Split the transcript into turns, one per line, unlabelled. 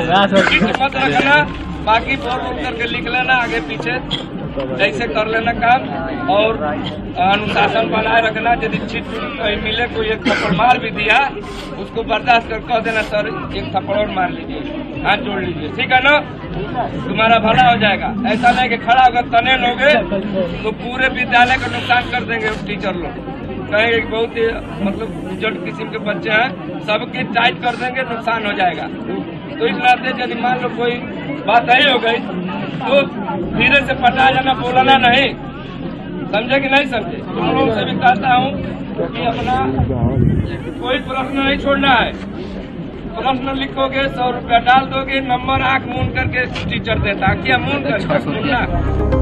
मत रखना, बाकी बोल बोल करके लिख लेना आगे पीछे, ऐसे कर लेना काम। और अनुशासन बनाए रखना। यदि चीट कहीं मिले, कोई एक थप्पड़ मार भी दिया, उसको बर्दाश्त कर कह देना सर एक थप्पड़ और मार लीजिए, हाथ जोड़ लीजिए, ठीक है ना, तुम्हारा भला हो जाएगा। ऐसा नहीं कि खड़ा होकर तने लोगे तो पूरे विद्यालय का नुकसान कर देंगे टीचर लोग। कहेंगे बहुत ही मतलब जट किस्म के बच्चे हैं, सबकी टाइट कर देंगे, नुकसान हो जाएगा। तो इस नाते यदि मान लो कोई बात नहीं हो गई तो धीरे से पटा जाना, बोलना नहीं, समझे कि नहीं समझे। तुम लोगों से भी कहता हूँ कि अपना कोई प्रश्न नहीं छोड़ना है। प्रश्न लिखोगे 100 रुपया डाल दोगे, नंबर आंख मूंद करके टीचर देता, क्या मूंद करके